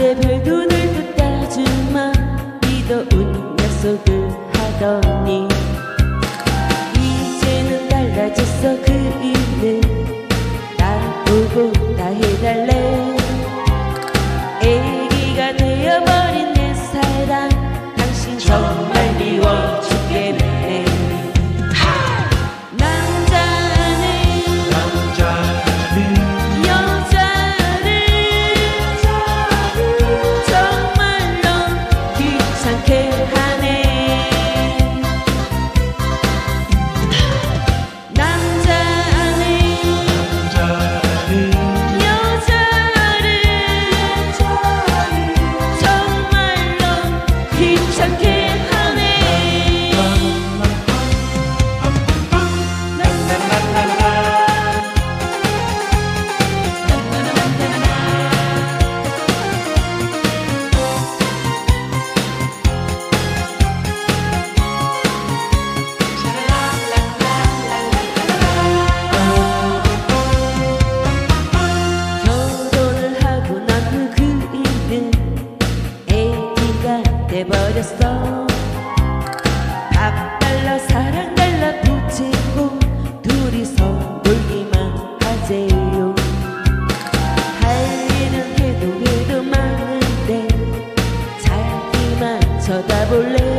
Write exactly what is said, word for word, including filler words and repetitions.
밤새 별도 늘듯 따주마 이더운 약속을 하더니 이제는 달라졌어. 그이는 나 보고 다 해달래. 애기가 되어버린 내 사랑 당신 정말 미워 죽겠네. 남자는 남자는 여자를 정말로 귀찮게 하네. 남자는 남자는 여자를 정말로 귀찮게 하네. 결혼을 하고 난 후 그이는 애기가 돼버렸어. 밥 달라 사랑 달라 붙이고 둘이서 놀기만 하재요. 할 일은 해도 해도 많은데 자기만 쳐다볼래.